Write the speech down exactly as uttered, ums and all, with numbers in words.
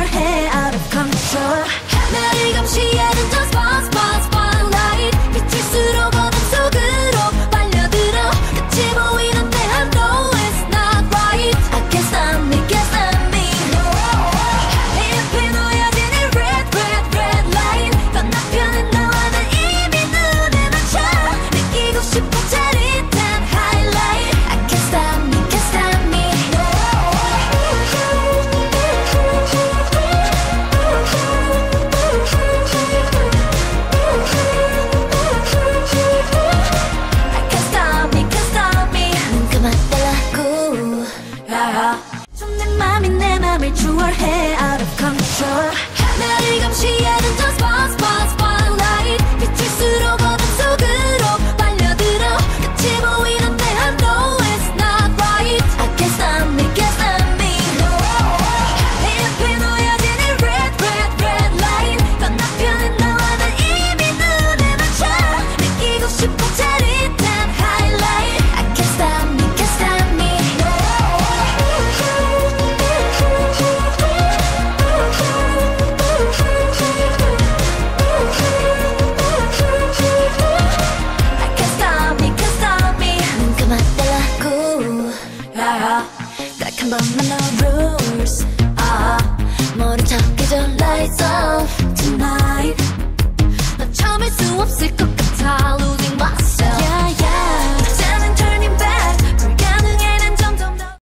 추월해 out of control. 나를 감시하는 저 spot spot spotlight. 비칠수록 어둠 속으로 빨려들어. 끝이 보이는데 I know it's not right. I can't stop me, can't stop me. 내 옆에 놓여진 이 red red red light. 건너편은 너와는 이미 눈에 맞춰. 느끼고 싶어 짜릿한 highlight. I can't stop me, can't stop me. I can't stop me, can't stop me. 눈 감아달라고. 좀 내 맘이 내 맘을 추월해 out of control. 나를 감시하는 저 spot spot spotlight. 비칠수록 어둠 속으로 빨려들어. 끝이 보이는데 I know it's not right. I can't stop me, can't stop me. 내 옆에 놓여진 이 red red red light. 건너편은 너와는 이미 눈에 맞춰. 느끼고 싶어 짜릿한 highlight. I can't stop me, can't stop me. I can't stop me, can't stop me. 눈 감아달라고. 딱 한 번만 더